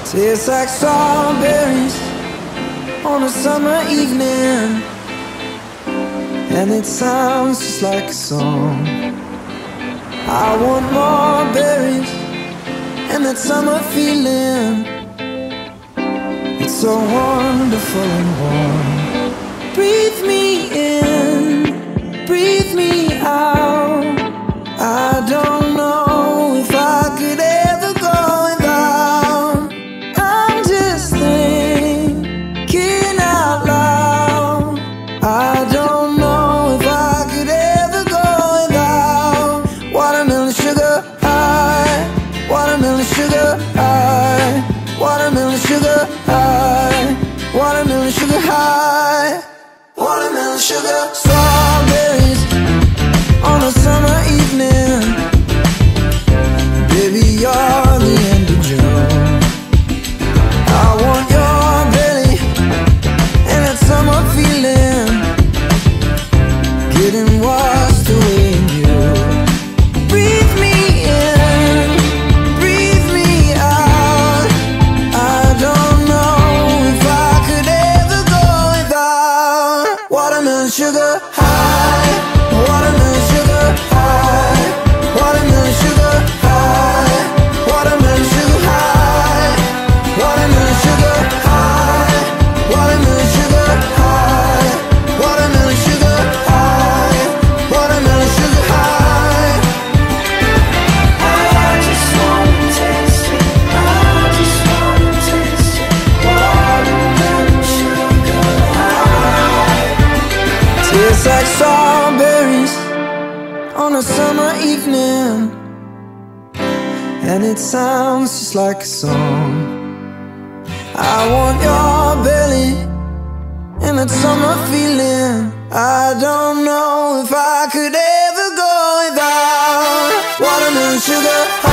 Tastes like strawberries on a summer evening, and it sounds just like a song. I want more berries and that summer feeling. It's so wonderful and warm. Breathe me in, breathe me out. I don't know if I could ever go without. I'm just thinking out loud. I don't know if I could ever go without watermelon sugar high, watermelon sugar high, watermelon sugar high, watermelon sugar high, watermelon sugar. Strawberries on a summer evening, baby, you're the end of June. I want your belly and that summer feeling, getting washed away in you. Breathe me in, breathe me out. I don't know if I could ever go without watermelon sugar high, watermelon sugar high, watermelon sugar high, watermelon sugar high, watermelon sugar high, watermelon sugar high, watermelon sugar high, watermelon sugar high. I just wanna taste it, I just wanna taste it, watermelon sugar high. Tastes like strawberries on a summer evening, and it sounds just like a song. I want your belly and that summer feeling. I don't know if I could ever go without watermelon sugar